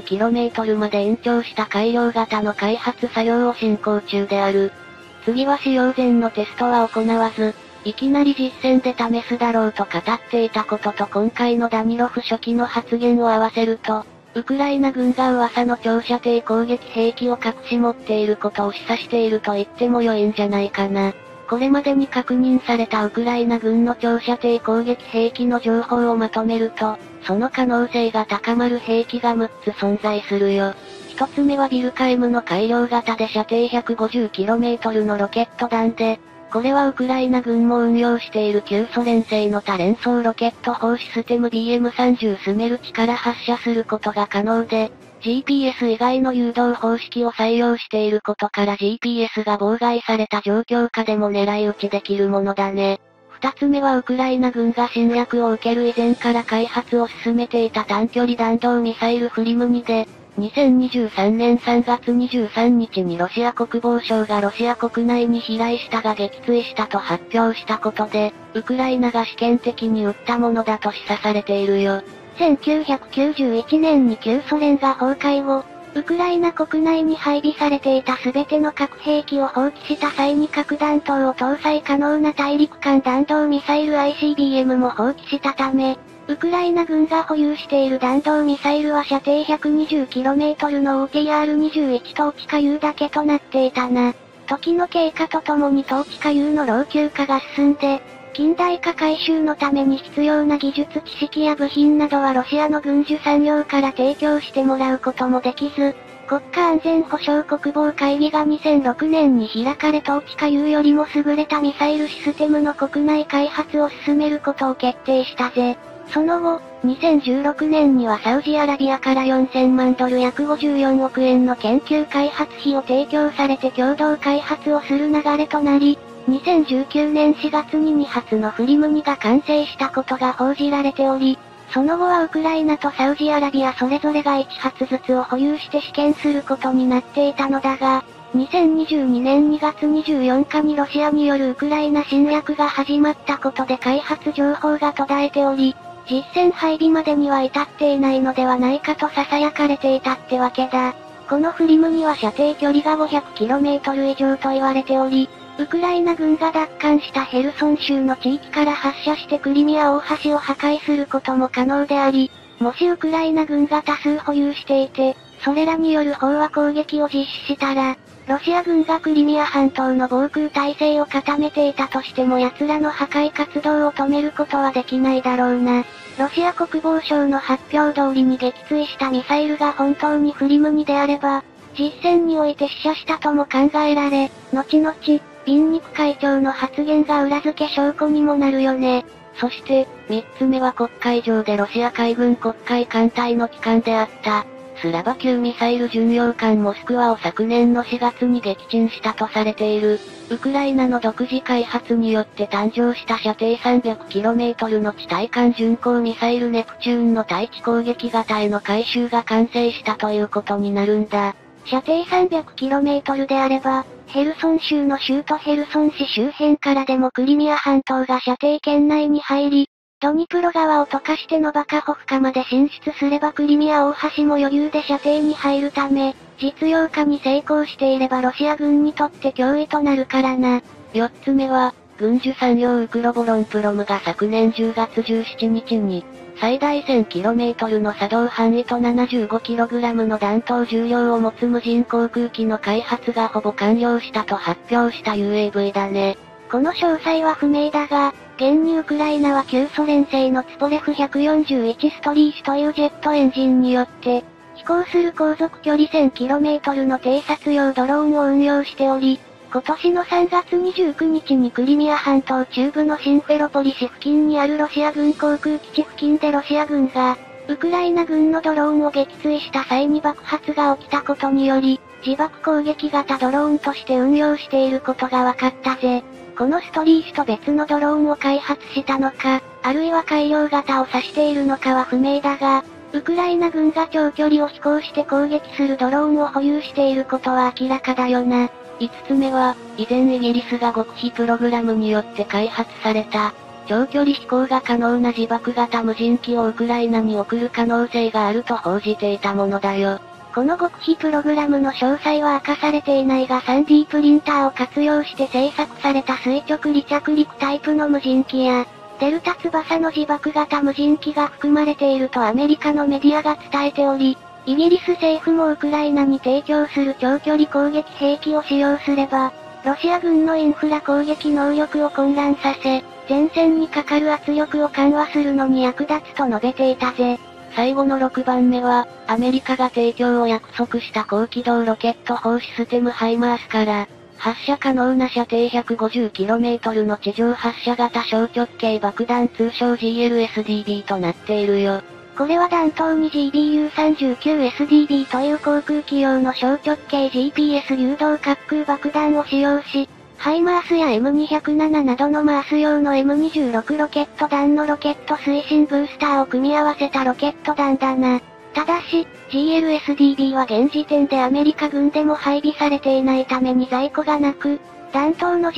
150km まで延長した改良型の開発作業を進行中である。次は使用前のテストは行わず、いきなり実戦で試すだろうと語っていたことと今回のダニロフ書記の発言を合わせると、ウクライナ軍が噂の長射程攻撃兵器を隠し持っていることを示唆していると言っても良いんじゃないかな。これまでに確認されたウクライナ軍の長射程攻撃兵器の情報をまとめると、その可能性が高まる兵器が6つ存在するよ。1つ目はビルカエムの改良型で射程 150km のロケット弾で、 これはウクライナ軍も運用している旧ソ連製の多連装ロケット砲システム BM30 スメルチから発射することが可能で、GPS 以外の誘導方式を採用していることから GPS が妨害された状況下でも狙い撃ちできるものだね。二つ目はウクライナ軍が侵略を受ける以前から開発を進めていた短距離弾道ミサイルフリムニで、2023年3月23日にロシア国防省がロシア国内に飛来したが撃墜したと発表したことで、ウクライナが試験的に撃ったものだと示唆されているよ。 1991年に旧ソ連が崩壊後、ウクライナ国内に配備されていた全ての核兵器を放棄した際に核弾頭を搭載可能な大陸間弾道ミサイル ICBM も放棄したため、ウクライナ軍が保有している弾道ミサイルは射程 120km の OTR-21 統治下 U だけとなっていたな。時の経過とともに統治下 U の老朽化が進んで、近代化改修のために必要な技術知識や部品などはロシアの軍需産業から提供してもらうこともできず、国家安全保障国防会議が2006年に開かれ統治下 U よりも優れたミサイルシステムの国内開発を進めることを決定したぜ。その後、2016年にはサウジアラビアから$4000万約54億円の研究開発費を提供されて共同開発をする流れとなり、2019年4月に2発のフリムニが完成したことが報じられており、その後はウクライナとサウジアラビアそれぞれが1発ずつを保有して試験することになっていたのだが、2022年2月24日にロシアによるウクライナ侵略が始まったことで開発情報が途絶えており、実戦配備までには至っていないのではないかと囁かれていたってわけだ。このフリムには射程距離が 500km 以上と言われており、ウクライナ軍が奪還したヘルソン州の地域から発射してクリミア大橋を破壊することも可能であり、もしウクライナ軍が多数保有していて、それらによる飽和攻撃を実施したら、ロシア軍がクリミア半島の防空体制を固めていたとしても奴らの破壊活動を止めることはできないだろうな。ロシア国防省の発表通りに撃墜したミサイルが本当にフリムニであれば、実戦において死者したとも考えられ、後々、ビンニク会長の発言が裏付け証拠にもなるよね。 そして、3つ目は黒海上でロシア海軍黒海艦隊の旗艦であった、スラバ級ミサイル巡洋艦モスクワを昨年の4月に撃沈したとされている、ウクライナの独自開発によって誕生した射程 300km の地対艦巡航ミサイルネプチューンの対地攻撃型への改修が完成したということになるんだ。 射程 300km であれば、ヘルソン州の州都ヘルソン市周辺からでもクリミア半島が射程圏内に入り、ドニプロ川を溶かしてノバカホフカまで進出すればクリミア大橋も余裕で射程に入るため、実用化に成功していればロシア軍にとって脅威となるからな。 4つ目は、軍需産業ウクロボロンプロムが昨年10月17日に、最大 1000km の作動範囲と 75kg の弾頭重量を持つ無人航空機の開発がほぼ完了したと発表した UAV だね。 この詳細は不明だが、現にウクライナは旧ソ連製のツポレフ141ストリーシというジェットエンジンによって、飛行する航続距離 1000km の偵察用ドローンを運用しており、今年の3月29日にクリミア半島中部のシンフェロポリ市付近にあるロシア軍航空基地付近でロシア軍が、ウクライナ軍のドローンを撃墜した際に爆発が起きたことにより、自爆攻撃型ドローンとして運用していることが分かったぜ。このストリーシと別のドローンを開発したのか、あるいは改良型を指しているのかは不明だが、ウクライナ軍が長距離を飛行して攻撃するドローンを保有していることは明らかだよな。 5つ目は、以前イギリスが極秘プログラムによって開発された、長距離飛行が可能な自爆型無人機をウクライナに送る可能性があると報じていたものだよ。 この極秘プログラムの詳細は明かされていないが 3D プリンターを活用して製作された垂直離着陸タイプの無人機や、デルタ翼の自爆型無人機が含まれているとアメリカのメディアが伝えており、イギリス政府もウクライナに提供する長距離攻撃兵器を使用すれば、ロシア軍のインフラ攻撃能力を混乱させ、前線にかかる圧力を緩和するのに役立つと述べていたぜ。 最後の6番目は、アメリカが提供を約束した高機動ロケット砲システムハイマースから、 発射可能な射程 150km の地上発射型小直径爆弾通称 GLSDB となっているよ。 これは弾頭に GBU-39SDB という航空機用の小直径 GPS 誘導滑空爆弾を使用し、ハイマースや M207 などのマース用の M26 ロケット弾のロケット推進ブースターを組み合わせたロケット弾だな。ただし、GLSDB は現時点でアメリカ軍でも配備されていないために在庫がなく、弾頭の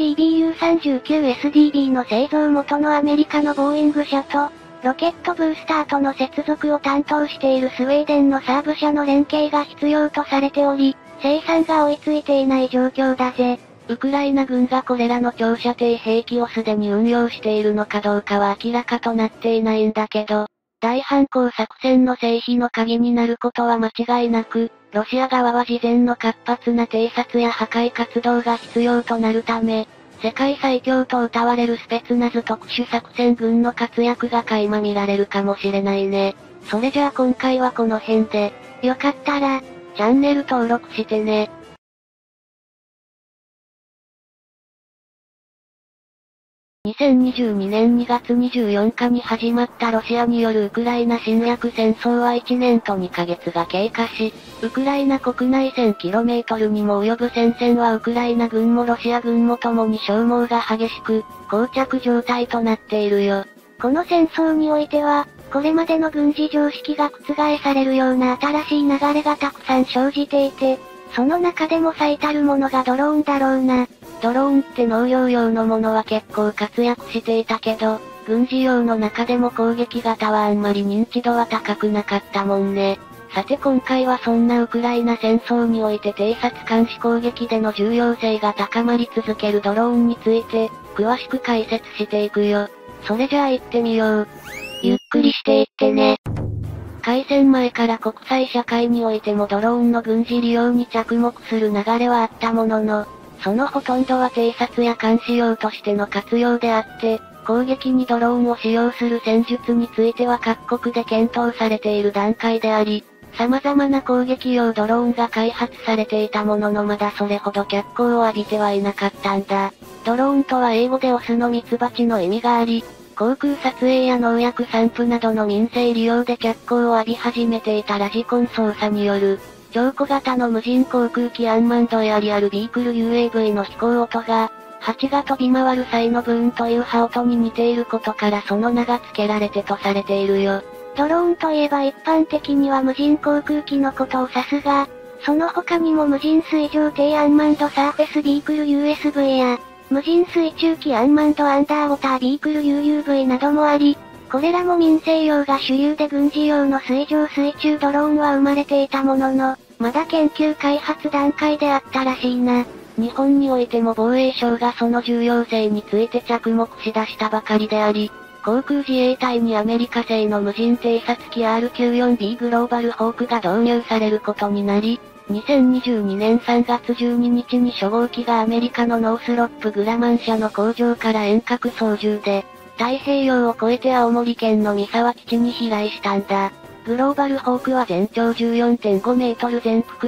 GBU-39SDB の製造元のアメリカのボーイング社と、ロケットブースターとの接続を担当しているスウェーデンのサーブ社の連携が必要とされており、生産が追いついていない状況だぜ。 ウクライナ軍がこれらの長射程兵器をすでに運用しているのかどうかは明らかとなっていないんだけど、大反攻作戦の成否の鍵になることは間違いなく、ロシア側は事前の活発な偵察や破壊活動が必要となるため、世界最強と謳われるスペツナズ特殊作戦軍の活躍が垣間見られるかもしれないね。それじゃあ今回はこの辺で、 よかったら、 チャンネル登録してね。2022年2月24日に始まったロシアによるウクライナ侵略戦争は1年と2ヶ月が経過し、ウクライナ国内 1000km にも及ぶ戦線はウクライナ軍もロシア軍も共に消耗が激しく、膠着状態となっているよ。 この戦争においては、これまでの軍事常識が覆されるような新しい流れがたくさん生じていて、その中でも最たるものがドローンだろうな。 ドローンって農業用のものは結構活躍していたけど、軍事用の中でも攻撃型はあんまり認知度は高くなかったもんね。さて今回はそんなウクライナ戦争において偵察監視攻撃での重要性が高まり続けるドローンについて、詳しく解説していくよ。それじゃあ行ってみよう。 ゆっくりしていってね。 開戦前から国際社会においてもドローンの軍事利用に着目する流れはあったものの、そのほとんどは偵察や監視用としての活用であって、攻撃にドローンを使用する戦術については各国で検討されている段階であり、様々な攻撃用ドローンが開発されていたもののまだそれほど脚光を浴びてはいなかったんだ。ドローンとは英語でオスのミツバチの意味があり、航空撮影や農薬散布などの民生利用で脚光を浴び始めていたラジコン操作による、超小型の無人航空機アンマンドエアリアルビークル UAV の飛行音が、蜂が飛び回る際のブーンという羽音に似ていることからその名が付けられてとされているよ。 ドローンといえば一般的には無人航空機のことを指すが、その他にも無人水上低アンマンドサーフェスビークル USV や、無人水中機アンマンドアンダーウォタービークル UUV などもあり、これらも民生用が主流で軍事用の水上水中ドローンは生まれていたものの、まだ研究開発段階であったらしいな。 日本においても防衛省がその重要性について着目しだしたばかりであり、航空自衛隊にアメリカ製の無人偵察機 R94B グローバルホークが導入されることになり、2022年3月12日に初号機がアメリカのノースロップグラマン社の工場から遠隔操縦で、太平洋を越えて青森県の三沢基地に飛来したんだ。グローバルホークは全長 14.5 メートル全幅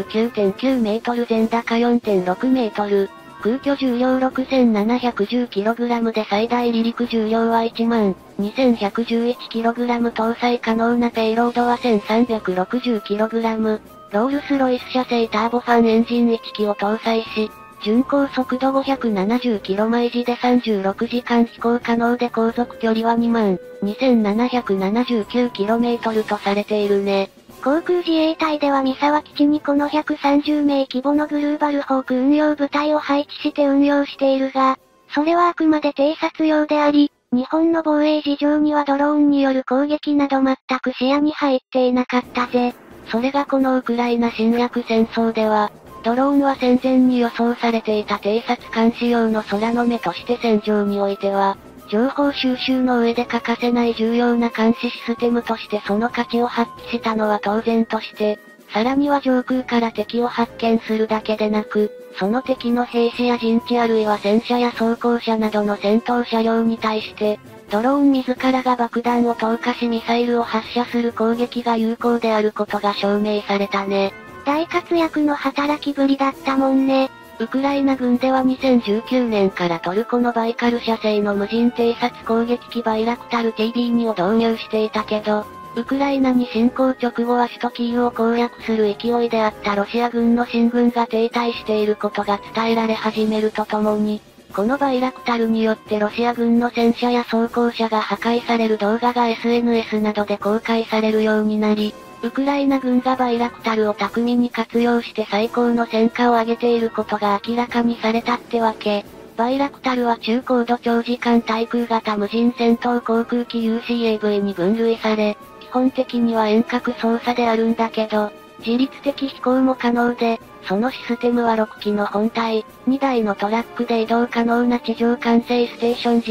39.9 メートル全高 4.6 メートル。空虚重量 6710kg で最大離陸重量は 12,111kg 搭載可能なペイロードは 1360kg。ロールスロイス社製ターボファンエンジン1機を搭載し、巡航速度 570km 毎時で36時間飛行可能で航続距離は 22,779km とされているね。 航空自衛隊では三沢基地にこの130名規模のグルーバルホーク運用部隊を配置して運用しているが、それはあくまで偵察用であり、日本の防衛事情にはドローンによる攻撃など全く視野に入っていなかったぜ。 それがこのウクライナ侵略戦争では、ドローンは戦前に予想されていた偵察監視用の空の目として戦場においては、情報収集の上で欠かせない重要な監視システムとしてその価値を発揮したのは当然として、さらには上空から敵を発見するだけでなく、その敵の兵士や陣地あるいは戦車や装甲車などの戦闘車両に対して、ドローン自らが爆弾を投下しミサイルを発射する攻撃が有効であることが証明されたね。 大活躍の働きぶりだったもんね。 ウクライナ軍では2019年からトルコのバイカル社製の無人偵察攻撃機バイラクタル TB2 を導入していたけど、ウクライナに侵攻直後は首都キーウを攻略する勢いであったロシア軍の進軍が停滞していることが伝えられ始めるとともに、このバイラクタルによってロシア軍の戦車や装甲車が破壊される動画が SNS などで公開されるようになり、ウクライナ軍がバイラクタルを巧みに活用して最高の戦果を上げていることが明らかにされたってわけ。バイラクタルは中高度長時間対空型無人戦闘航空機 UCAV に分類され、基本的には遠隔操作であるんだけど、自律的飛行も可能で、そのシステムは6機の本体、2台のトラックで移動可能な地上管制ステーション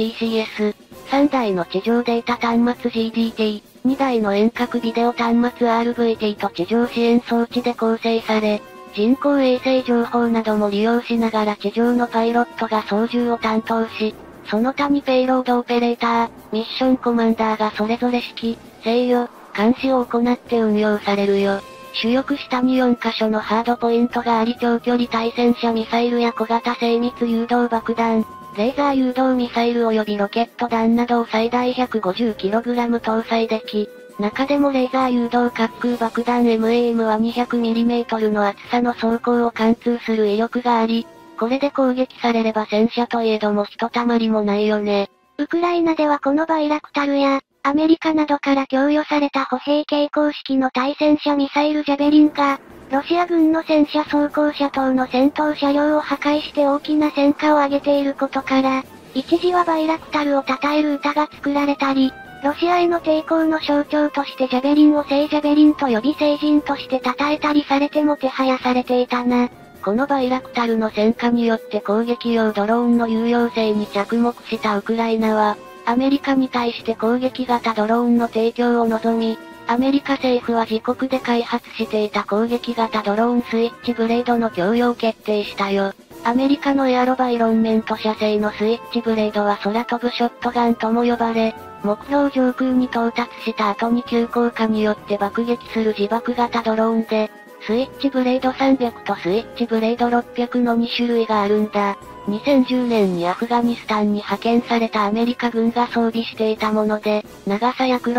GCS、3台の地上データ端末 GDT、2台の遠隔ビデオ端末 RVT と地上支援装置で構成され、人工衛星情報なども利用しながら地上のパイロットが操縦を担当し、その他にペイロードオペレーター、ミッションコマンダーがそれぞれ指揮、制御、監視を行って運用されるよ。主翼下に4カ所のハードポイントがあり長距離対戦車ミサイルや小型精密誘導爆弾、レーザー誘導ミサイル及びロケット弾などを最大 150kg 搭載でき、中でもレーザー誘導滑空爆弾 MAM は 200mm の厚さの装甲を貫通する威力があり、これで攻撃されれば戦車といえどもひとたまりもないよね。 ウクライナではこのバイラクタルや、アメリカなどから供与された歩兵携行式の対戦車ミサイルジャベリンが、ロシア軍の戦車装甲車等の戦闘車両を破壊して大きな戦果を上げていることから、一時はバイラクタルを称える歌が作られたり、ロシアへの抵抗の象徴としてジャベリンを聖ジャベリンと呼び聖人として称えたりされてもてはやされていたな。 このバイラクタルの戦果によって攻撃用ドローンの有用性に着目したウクライナは、アメリカに対して攻撃型ドローンの提供を望み、アメリカ政府は自国で開発していた攻撃型ドローンスイッチブレードの供与を決定したよ。アメリカのエアロバイロンメント社製のスイッチブレードは空飛ぶショットガンとも呼ばれ、目標上空に到達した後に急降下によって爆撃する自爆型ドローンで、スイッチブレード300とスイッチブレード600の2種類があるんだ。2010年にアフガニスタンに派遣されたアメリカ軍が装備していたもので、長さ約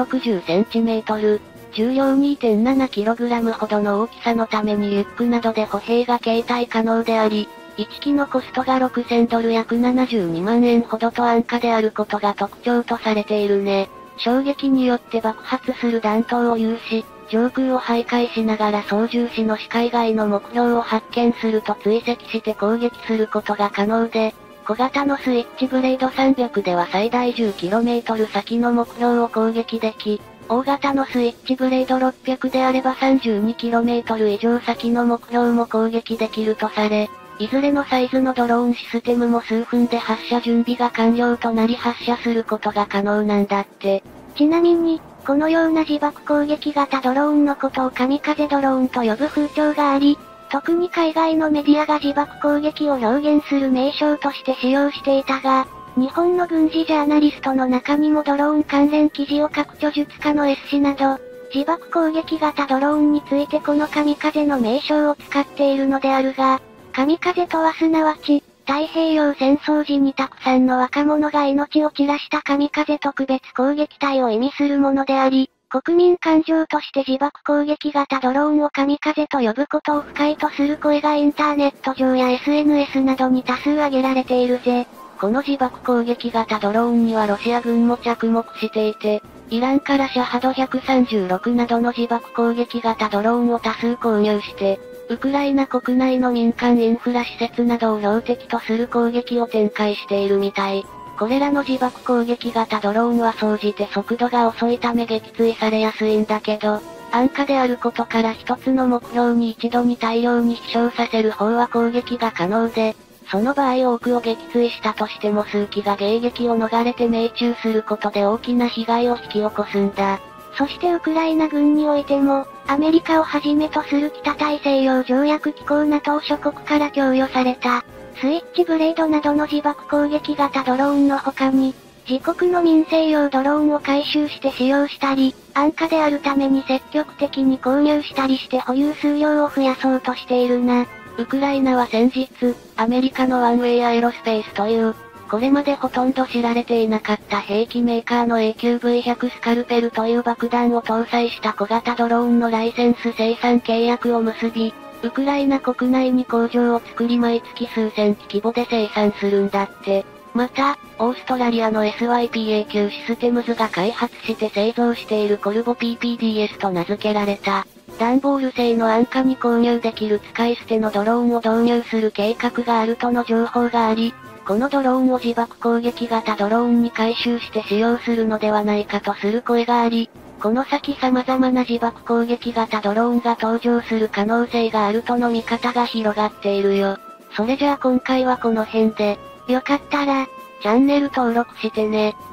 60cm、重量 2.7kg ほどの大きさのためにリュックなどで歩兵が携帯可能であり、1機のコストが$6000約72万円ほどと安価であることが特徴とされているね。衝撃によって爆発する弾頭を有し、上空を徘徊しながら操縦士の視界外の目標を発見すると追跡して攻撃することが可能で、小型のスイッチブレード300では最大 10km 先の目標を攻撃でき、大型のスイッチブレード600であれば 32km 以上先の目標も攻撃できるとされ、いずれのサイズのドローンシステムも数分で発射準備が完了となり発射することが可能なんだって。 ちなみに、このような自爆攻撃型ドローンのことを神風ドローンと呼ぶ風潮があり、特に海外のメディアが自爆攻撃を表現する名称として使用していたが、日本の軍事ジャーナリストの中にもドローン関連記事を書く著述家の S 氏など、自爆攻撃型ドローンについてこの神風の名称を使っているのであるが、神風とはすなわち、太平洋戦争時にたくさんの若者が命を散らした神風特別攻撃隊を意味するものであり、国民感情として自爆攻撃型ドローンを神風と呼ぶことを不快とする声がインターネット上や SNS などに多数挙げられているぜ。 この自爆攻撃型ドローンにはロシア軍も着目していて、イランからシャハド136などの自爆攻撃型ドローンを多数購入して、ウクライナ国内の民間インフラ施設などを標的とする攻撃を展開しているみたい。これらの自爆攻撃型ドローンは総じて速度が遅いため撃墜されやすいんだけど、安価であることから一つの目標に一度に大量に飛翔させる方は攻撃が可能で、その場合多くを撃墜したとしても数機が迎撃を逃れて命中することで大きな被害を引き起こすんだ。 そしてウクライナ軍においても、アメリカをはじめとする北大西洋条約機構 NATO 諸国から供与された、スイッチブレードなどの自爆攻撃型ドローンの他に、自国の民生用ドローンを回収して使用したり、安価であるために積極的に購入したりして保有数量を増やそうとしているな。 ウクライナは先日、アメリカのワンウェイアエロスペースという、これまでほとんど知られていなかった兵器メーカーの AQV100 スカルペルという爆弾を搭載した小型ドローンのライセンス生産契約を結び、ウクライナ国内に工場を作り毎月数千機規模で生産するんだって。また、オーストラリアの SYPAQ システムズが開発して製造しているコルボ PPDS と名付けられた、段ボール製の安価に購入できる使い捨てのドローンを導入する計画があるとの情報があり、このドローンを自爆攻撃型ドローンに改修して使用するのではないかとする声があり、この先様々な自爆攻撃型ドローンが登場する可能性があるとの見方が広がっているよ。それじゃあ今回はこの辺で、 よかったら、 チャンネル登録してね。